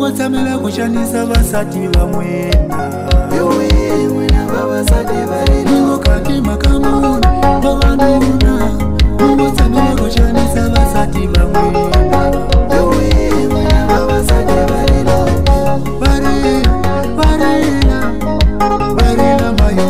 Wotsamela Muxanisa Vavasati vamwena Vavasati varina Ngokati makamuna Vavanuna Wotsamela Muxanisa Vavasati vamwena Vavasati varina Varina mayo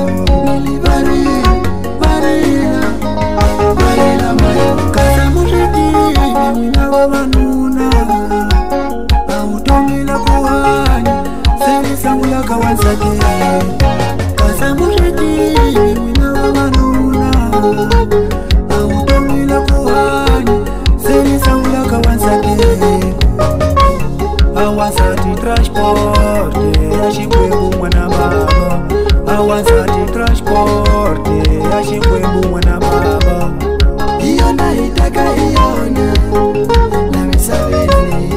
Varina mayo Kasa mushiki Mina vavanuna Automila kuhani Seri sangula kawansake Kasa mushiki Mina vavanuna Automila kuhani Seri sangula kawansake Vavasati transporte Yashikwembu mwana baba Vavasati transporte Yashikwembu mwana baba Iyona itaka iyona Namisabeni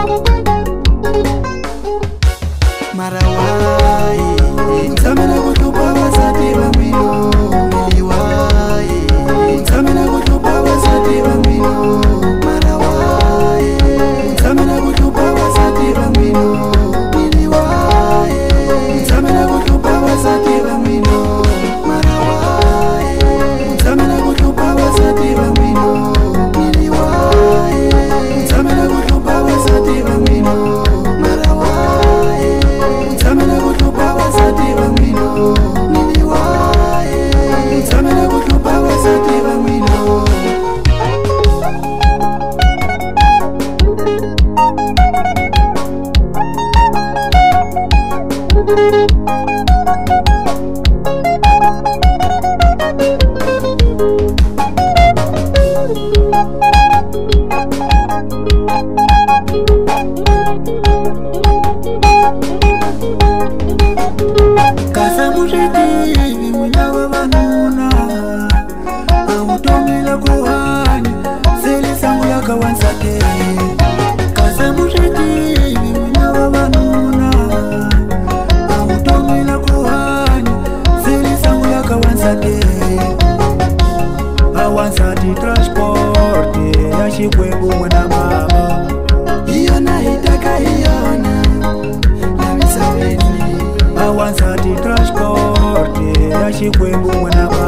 Marawai Nsamela kutupa Vavasati vamwino Miliwai Nsamela kutupa Vavasati vamwino Marawai Nsamela kutupa Vavasati vamwino Miliwai Nsamela kutupa Vavasati vamwino Marawai Nsamela kutupa Vavasati vamwino Miliwai Nsamela kutupa Vavasati vamwino Marawai Nsamela kutupa Vavasati vamwino Miliwai Nsamela kutupa Vavasati vamwino Kasa mushiki Mina vavanuna Automila kuhani Seli sangula kawansake Kasa mushiki Mina vavanuna Automila kuhani Seli sangula kawansake Vavasati transporte Yashikwembu mwana baba Iyona itaka iyona Namisabeni Vavasati transporte Yashikwembu mwana baba